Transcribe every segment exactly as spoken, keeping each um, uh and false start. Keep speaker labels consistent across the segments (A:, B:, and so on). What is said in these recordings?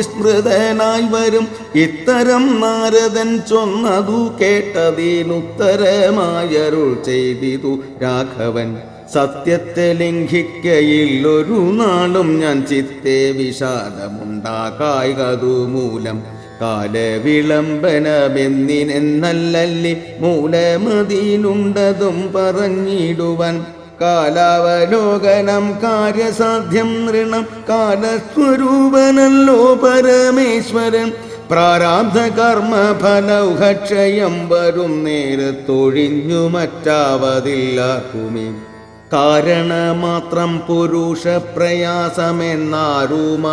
A: സ്മൃതനായി വരും. ഇത്തരം നാരദൻ ചൊന്നതു കേട്ടതിനുത്തരമായരുൾ ചെയ്തിതു രാഘവൻ. സത്യത്തെ ലംഘിക്കയിൽ ഒരു നാളും ഞാൻ ചിത്തെ വിഷാദമുണ്ടാകായതു മൂലം. കാലവിളംബനമെന്നിനെന്നല്ലല്ലി മൂലമതിയിലുണ്ടതും പറഞ്ഞിടുവാൻ. കാലാവലോകനം കാര്യസാധ്യം നൃണം കാലസ്വരൂപനല്ലോ പരമേശ്വരൻ. പ്രാരാബ്ധ കർമ്മ ഫലൗഹക്ഷയം വരും നേരത്തൊഴിഞ്ഞു മറ്റാവതില്ലാക്കുമേ. കാരണമാത്രം പുരുഷ പ്രയാസമെന്നാരും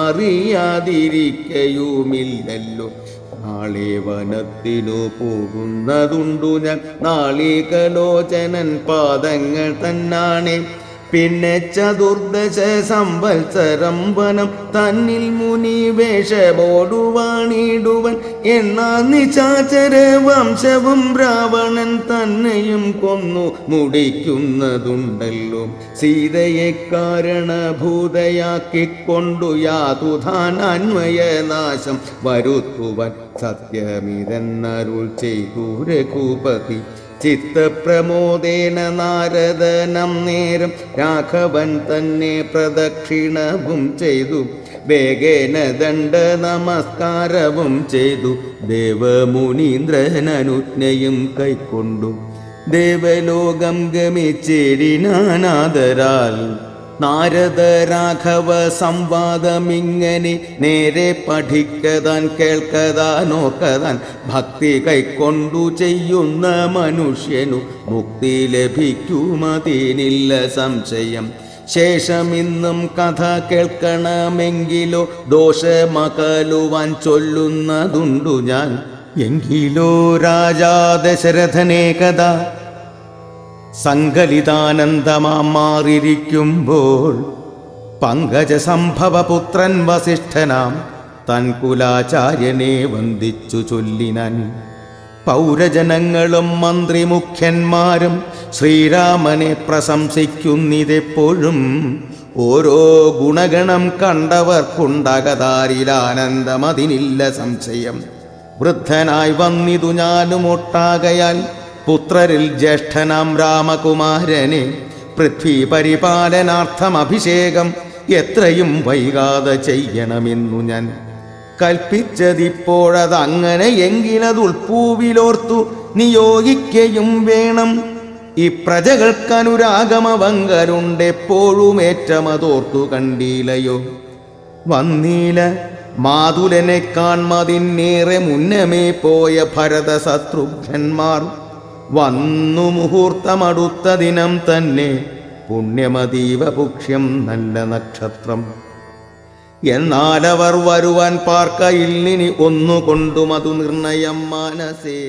A: അറിയാതിരിക്കയുമില്ലല്ലോ. നാളെ വനത്തിനു പോകുന്നതുണ്ടു ഞാൻ നാളികലോചനൻ പാദങ്ങൾ തന്നാണേ. പിന്നെ ചതുർദശ സംവത്സരം വനം തന്നിൽ മുനി വേഷമോടുവാണിടുവൻ. എന്നാ നിശാചര വംശവും രാവണൻ തന്നെയും കൊന്നു മുടിക്കുന്നതുണ്ടല്ലോ. സീതയെ കാരണഭൂതയാക്കിക്കൊണ്ടു യാതുധാനാന്വയനാശം വരുത്തുവാൻ സത്യമിതെന്നരുൾ ചെയ്തു രഘുപതി. ചിത്തപ്രമോദേന നാരദനം നേരം രാഘവൻ തന്നെ പ്രദക്ഷിണവും ചെയ്തു. വേഗേന ദണ്ഡ നമസ്കാരവും ചെയ്തു. ദേവമുനീന്ദ്രനനുജ്ഞയും കൈക്കൊണ്ടു ദേവലോകം ഗമിച്ചേടിനാനാദരാൽ. നാരദ രാഘവ സംവാദമിങ്ങനെ നേരെ പഠിക്കതാൻ കേൾക്കതാനോക്കതാൻ. ഭക്തി കൈക്കൊണ്ടു ചെയ്യുന്ന മനുഷ്യനു മുക്തി ലഭിക്കുമതിനില്ല സംശയം. ശേഷമിന്നും കഥ കേൾക്കണമെങ്കിലോ ദോഷമകലുവാൻ ചൊല്ലുന്നതുണ്ടു ഞാൻ. എങ്കിലോ രാജാ ദശരഥനേ കഥ സങ്കലിതാനന്ദമാം മാറിയിരിക്കുമ്പോൾ പങ്കജ സംഭവപുത്രൻ വസിഷ്ഠനാം തൻ കുലാചാര്യനെ വന്ദിച്ചു ചൊല്ലിനാൻ. പൗരജനങ്ങളും മന്ത്രിമുഖ്യന്മാരും ശ്രീരാമനെ പ്രശംസിക്കുന്നിതെപ്പോഴും. ഓരോ ഗുണഗണം കണ്ടവർക്കുണ്ടകതാരിലാനന്ദമതിനില്ല സംശയം. വൃദ്ധനായി വന്നിതു ഞാനും ഒട്ടാകയാൽ പുത്രരിൽ ജ്യേഷ്ഠനാം രാമകുമാരനെ പൃഥ്വി പരിപാലനാർത്ഥം അഭിഷേകം എത്രയും വൈകാതെ ചെയ്യണമെന്നു ഞാൻ കൽപ്പിച്ചതിപ്പോഴതങ്ങനെ എങ്കിലതുൾപ്പൂവിലോർത്തു നിയോഗിക്കയും വേണം. ഈ പ്രജകൾക്കനുരാഗമവങ്കരുണ്ടെപ്പോഴും ഏറ്റമതോർത്തു കണ്ടീലയോ. വന്നീല മാതുലനെ കാൺമതിന്നേറെ മുന്നമേ പോയ ഭരത ശത്രുഘ്നന്മാർ. വന്നു മുഹൂർത്തമടുത്ത ദിനം തന്നെ പുണ്യമതീവ പുക്ഷ്യം നല്ല നക്ഷത്രം. എന്നാലവർ വരുവാൻ പാർക്കയില്ലിനി ഒന്നുകൊണ്ടും അതു നിർണയം മനസ്സേ.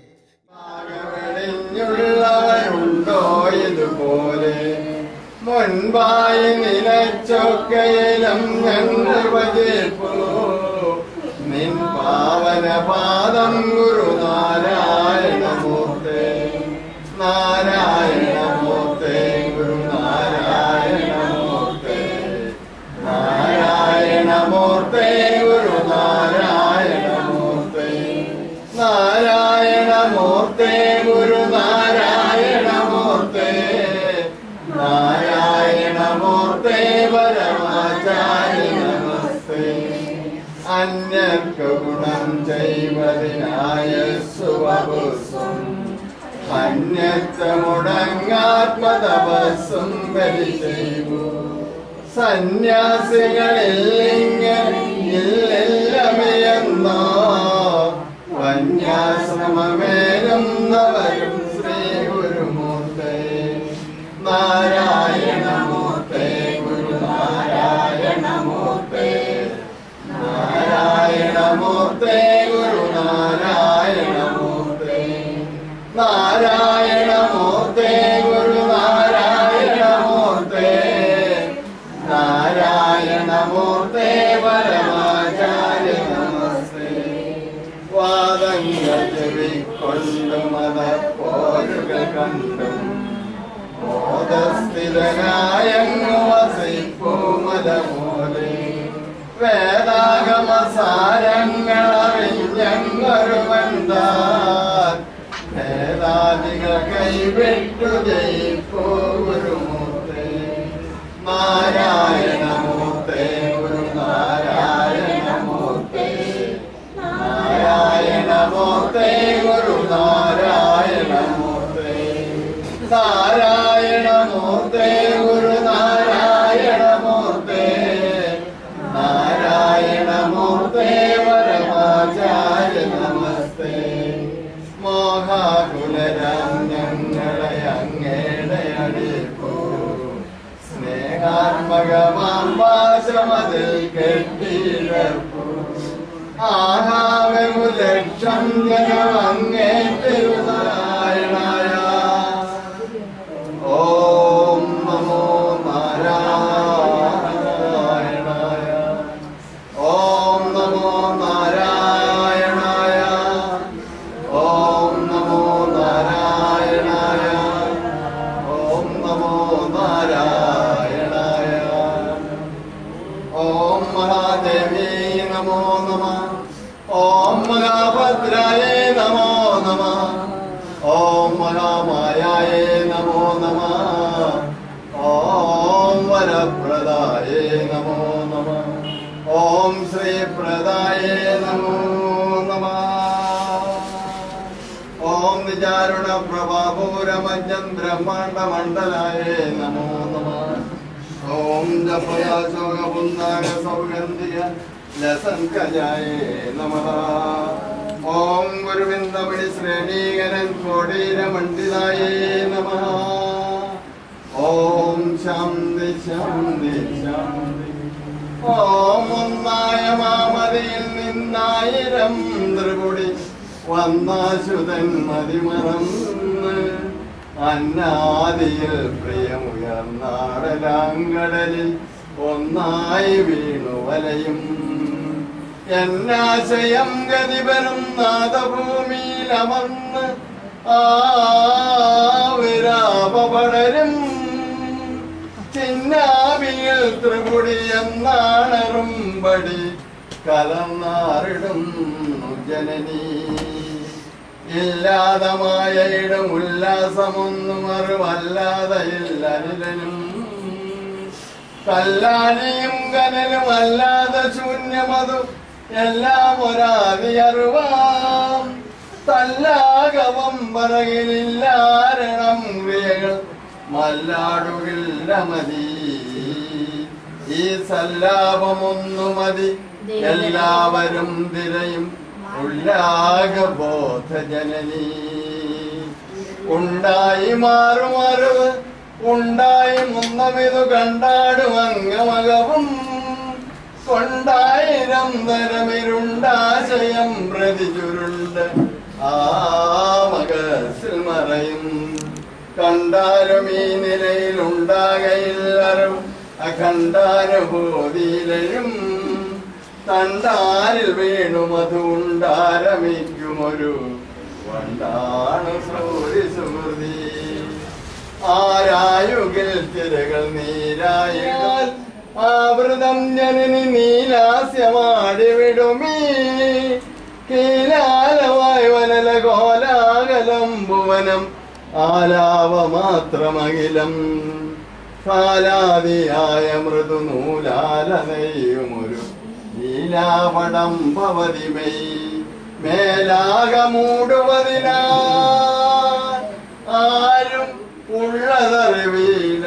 B: ഇതുപോലെ മുൻപായി നിലച്ചൊക്കയിലും നിൻ പാവന പാദം ഗുരുനാരായണമൂർത്തേ. നാരായണമൂർത്തേ ഗുരുനാരായണമൂർത്തേ. നാരായണമൂർത്തേ ഗുരുനാരായണമൂർത്തേ. നാരായണമൂർത്തേ ഗുരുനാരായണമൂർത്തേ. നാരായണമൂർത്തേ പരമാചാര്യ നമസ്തേ. അന്യർക്ക് ഗുണം ചെയ്വതിനായ സുവപുസ്സും അന്യത്വമുടങ്ങാത്മതപസ്സും ബലി ചെയ്തു. സന്യാസികളിൽ ഇല്ലെല്ലമയെന്നോ വന്യാശ്രമമേലുന്നവരും ശ്രീ ഗുരുമൂർത്തേ. നാരായണമൂർത്തേ ഗുരുനാരായണമൂർത്തേ. നാരായണമൂർത്തേ ഗുരുനാരായണമൂർത്തേ. നാരായണമൂർത്തേ ഗുരുനാരായണമൂർത്തേ. നാരായണമൂർത്തേ പരമാചാര്യ നമസ്തേ. വാദങ്ങൾ ചെവിക്കൊണ്ടും മതപ്പോരുകൾ കണ്ടും ബോധസ്ഥിതനായങ്ങു വസിപ്പൂ മതമൂലേ. വേദാഗമസാ കൈവിട്ടു ജയിപ്പോ ഗുരുമൂർത്തേ നാരായണമൂർത്തേ ഗുരു നാരായണമൂർത്തേ നാരായണമൂർത്തേ ഗുരു നാരായണമൂർത്തേ നാരായണമൂർത്തേ ഗുരു നാരായണമൂർത്തേ നാരായണമൂർത്തേ പരമാചാര്യ നമസ്തേ മോഹാകുലരാം ഞങ്ങളെ അങ്ങയുടെ അടിപ്പോ സ്നേഹാത്മകമാം പാശമതിൽ കെട്ടിയിടപ്പോ ആഹാവു ലക്ഷം ജനം അങ്ങേ തിരുനാരായണായ ഓം നമോ നാരായണായ ഓം നമോ നാരായണായ ഓം നമോ നാരായണായ ഓം നമോ നാരായണായ ഓം മഹാദേവി നമോ നമഃ ഓം മഹാഭദ്രായേ നമോ നമഃ ഓം മഹാമായായേ നമോ നമഃ ഓം വരപ്രദായേ നമോ നമഃ ഓം ശ്രീപ്രദായേ നമോ നമഃ ഓം നിജാരുണ പ്രഭാപൂരമജ്ജം ബ്രഹ്മാണ്ഡ മണ്ഡലായേ നമോ നമഃ ഓം ജപയാശോകപുന്ദാന സൗഗന്ധിക ലസങ്കജായേ നമഃ ഓം ഗുരുവിന്ദമണി ശ്രേണീകരൻ കോടീരമണ്ഡിതായേ നമഃ ഓം ശാന്തി ശാന്തി ശാന്തി ഓം ഒന്നായ മാമതിയിൽ നിന്നായിരം ത്രിപുടി വന്നാശുതൻ മതിമറന്ന് അന്നാദിയിൽ പ്രിയമുയർന്നാടലാങ്കടലിൽ ഒന്നായി വീണു വലയും എന്നാശയം ഗതിപരും നാദഭൂമിയിൽ അമർന്ന് ആവിരാപടരും ചിന്നാവിയിൽ ത്രിപുടി എന്നാണറുമ്പടി കലർന്നാറിടും ജനനീ ഇല്ലാതമായ ഇടം ഉല്ലാസമൊന്നും അറിവല്ലാതെയില്ല അനിലനും കല്ലാലിയും കനലും അല്ലാതെ ശൂന്യമതു എല്ലാം ഒരാതി അറിവാം തല്ലാകവം പറകിലില്ലാരണം ക്രിയകൾ മല്ലാടുകില്ല മതി ഈ സല്ലാപമൊന്നു മതി എല്ലാവരും തിരയും ഉല്ലാകബോധ ജനനീ ഉണ്ടായി മാറും അറിവ് ഉണ്ടായി മുന്നമിതു കണ്ടാടും അംഗമകവും കൊണ്ടായിരം തരമിരുണ്ടാശയം പ്രതി ചുരുണ്ട് ആ മകസിൽ മറയും കണ്ടാലും ഈ നിലയിൽ ഉണ്ടാകയില്ലറും അഖണ്ഡാനുഭൂതിയിലും കണ്ടാലിൽ വീണു മധു ഉണ്ടാരമിക്കുമൊരു വണ്ടാണ് സൂര്യ സുഹൃതി ആരായുകിൽ തിരകൾ നീരായാൽ ആവൃതം ജനനി നീലാസ്യമാടിവിടുമീ കീലാലവായ വനല കോലാകലം ഭുവനം ആലാവ മാത്രമകിലം കാലാദിയായ മൃദുനൂലാലതയുമൊരു ലീലാവടം ഭവതിമൈ മേലാകമൂടുവതിനാ ആരും ഉള്ളതറിവീല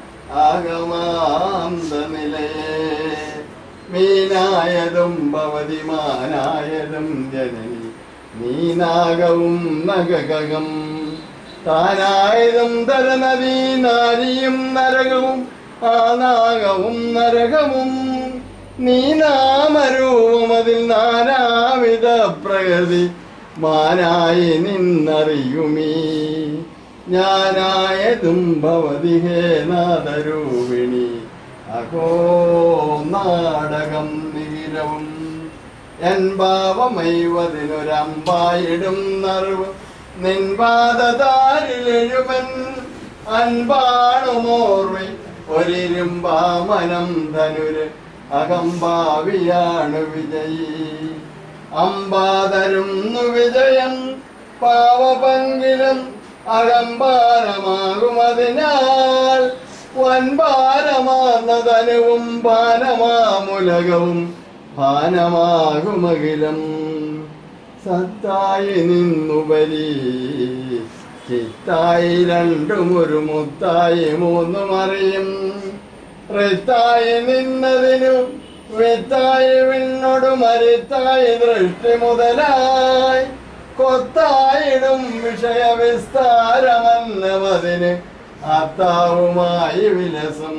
B: ആഗമാന്ത നിലയേ മീനായതും ഭവതിമാനായതും ജനനി നീനാകവും നഗകം താനായതും തരനദീ നാരിയും നരകവും ആ നാഗവും നരകവും നീനാമരൂപം അതിൽ നാനാവിധ പ്രകൃതി മാനായി നിന്നറിയുമീ ഞാനായതും ഭവതി ഹേ നാദരൂപിണി അഹോ നാടകം നികിലവും എൻ ഭാവമൈവതിനൊരമ്പായിടും നറുവ് നിൻപാദതാരിലെഴുവൻ അൻപാണുമോർവി ഒരിരുമ്പാമനം ധനുര് അകമ്പാവിയാണ് വിജയി അമ്പാതരുന്നു വിജയം പാവപങ്കിലം അകമ്പാരമാകുമതിനാൽ വൻപാരമാർന്ന ധനുവും പാനമാമുലകവും പാനമാകുമകിലം സത്തായി നിന്നു ബലി ചിത്തായി രണ്ടും ഒരു മുത്തായി മൂന്നും അറിയും റിത്തായി നിന്നതിനു വിത്തായി വിണ്ണൊടു മരുത്തായി ദൃഷ്ടി മുതലായി കൊത്തായിടും വിഷയ വിസ്താരമന്നവതിന് അത്താവുമായി വിലസം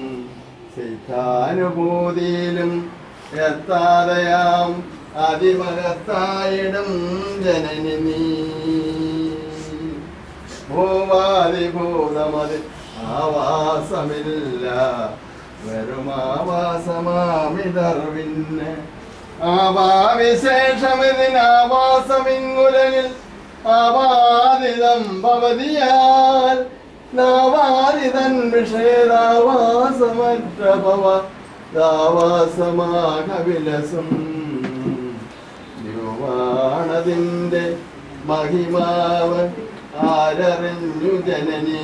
B: സിദ്ധാനുഭൂതിയിലും എത്താതെയാം അതിമകത്തായിടും ജനനി നീ ഭൂവാദിഭൂതമതി ആവാസമില്ല വെറുമാവാസമാമിതർവിന് ആവാവിശേഷമിതിനാവാസമിങ്ങുലകിൽ ആവാദിതം ഭവതിയാൽ നാവാദിതൻ വിഷയദാവാസമറ്റഭവ ദാവാസമാകവിലസും യുവാണതിൻ്റെ മഹിമാവ് ആരറിഞ്ഞു ജനനി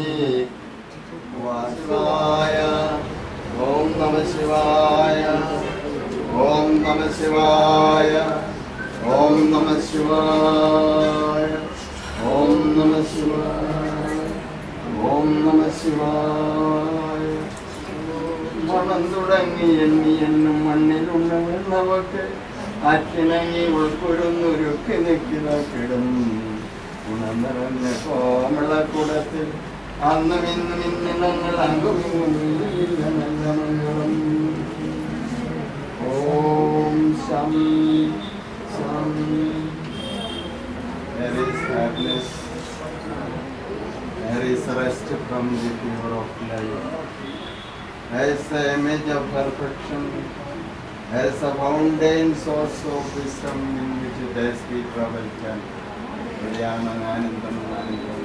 B: വാസുവായ ഓം നമ ശിവായ ഓം നമ ശിവായ ഓം നമ ശിവായ ഓം നമ ശിവായ ഓം നമ ശിവായ മണം തുടങ്ങി എണ്ണി എണ്ണും മണ്ണിലുണ്ടെന്നവക്ക് അറ്റിണങ്ങി ഉൾക്കൊഴുന്നൊരുക്കി നിൽക്കുന്ന കിടും ഉണർന്നിറഞ്ഞ കോമളക്കുടത്തിൽ അന്നും ഇന്നും ഇന്നിനങ്ങൾ അങ്കുമില്ല നല്ല മംഗളം ഓം ശം ശം. There is happiness, there is rest from the fever of life. There is the image of perfection, there is a fountain source of wisdom in which there we travel can. ഇവിടെയാണ് ആനന്ദം ആനന്ദം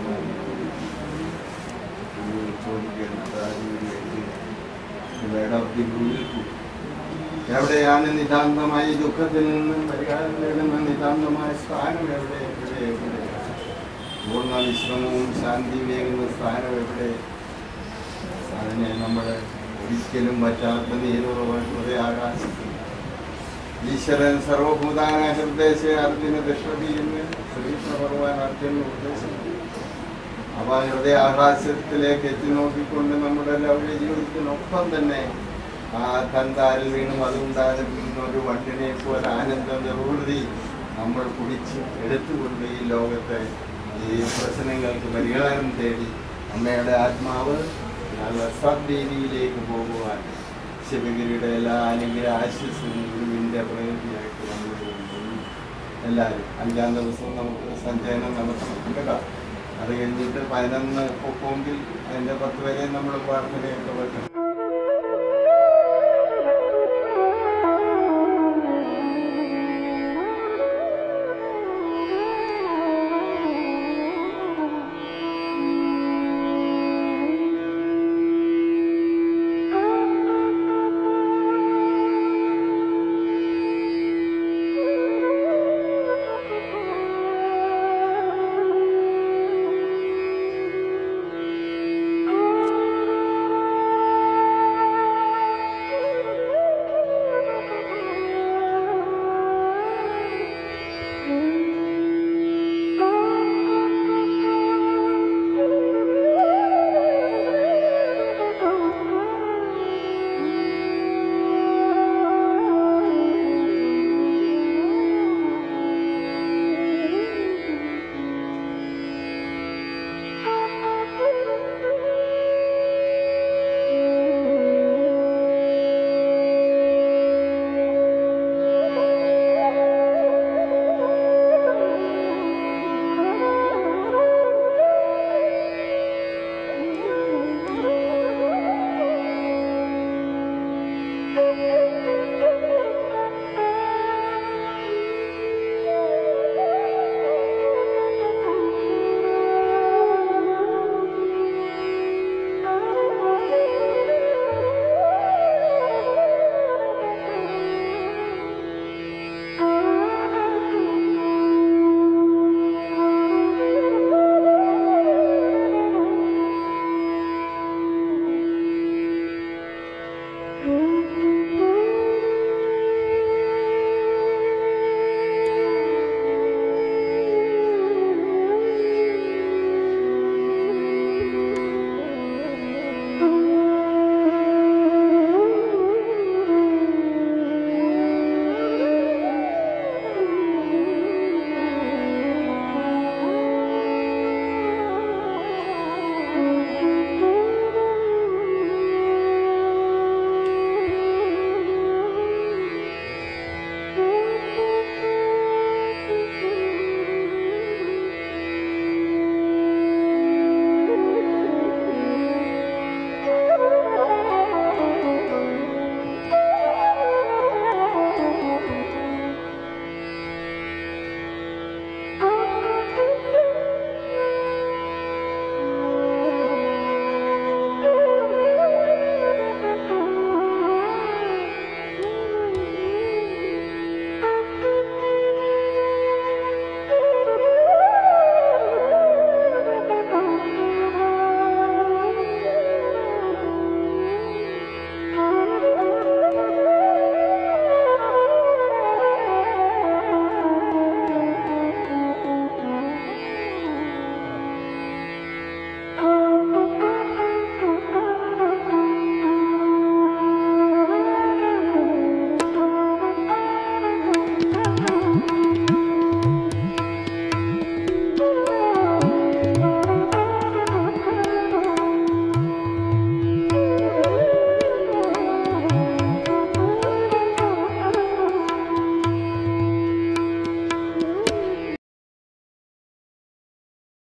B: എവിടെയാണ് നിതാന്തമായി ദുഃഖത്തിൽ നിന്ന് പരിഹാരം നേടുന്ന നിതാന്തമായ സ്ഥാനം എവിടെ എവിടെ എവിടെ പൂർണ്ണ വിശ്രമവും ശാന്തിയുമേകുന്ന സ്ഥാനം എവിടെ? അതിനെ നമ്മൾ ഒരിക്കലും പറ്റാത്ത നീരുറവേ ആകാശത്തിൽ ഈശ്വരൻ സർവഭൂതാന ഹൃദയശ അർജുന ദക്ഷതീന്ന് ശ്രീകൃഷ്ണ ഭഗവാൻ അർജുന നിർദ്ദേശിച്ചു. അപ്പൊ ഹൃദയ ആകാശത്തിലേക്ക് എത്തി നോക്കിക്കൊണ്ട് നമ്മുടെ ലൗകിക ജീവിതത്തിനൊപ്പം തന്നെ ആ തന്താരിൽ വീണും അതുകൊണ്ടാകുന്ന ഒരു വണ്ടിനെ പോലെ ആനന്ദ നിർവൃതി നമ്മൾ കുടിച്ച് എടുത്തുകൊണ്ട് ഈ ലോകത്തെ ഈ പ്രശ്നങ്ങൾക്ക് പരിഹാരം തേടി അമ്മയുടെ ആത്മാവ് നല്ല സദ്രീതിയിലേക്ക് പോകുവാൻ ശിവഗിരിയുടെ എല്ലാ അനുഗ്രഹ ആശിസിന്റെ പ്രകൃതിയായിട്ട് നമ്മൾ എല്ലാവരും അഞ്ചാം ദിവസം നമുക്ക് സഞ്ചയനം നടത്തണം. അത് കഴിഞ്ഞിട്ട് പതിനൊന്ന് ഒക്കെങ്കിൽ അതിൻ്റെ പത്ത് വരെ നമ്മൾ പ്രാർത്ഥനയൊക്കെ വെക്കണം.